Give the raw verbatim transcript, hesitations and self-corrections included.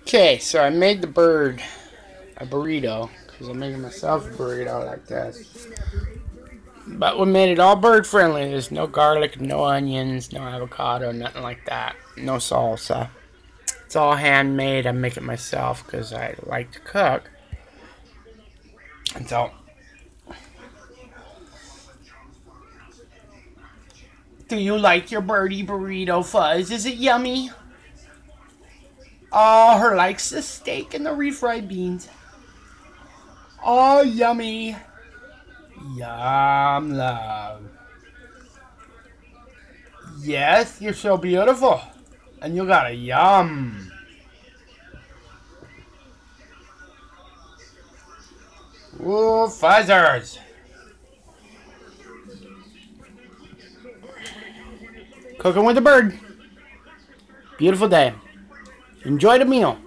Okay, so I made the bird a burrito because I'm making myself a burrito like this. But we made it all bird friendly. There's no garlic, no onions, no avocado, nothing like that. No salsa. It's all handmade. I make it myself because I like to cook. And so, do you like your birdie burrito, Fuzz? Is it yummy? Oh, her likes the steak and the refried beans. Oh, yummy. Yum, love. Yes, you're so beautiful. And you got a yum. Ooh, fuzzers. Cooking with the bird. Beautiful day. Enjoy the meal.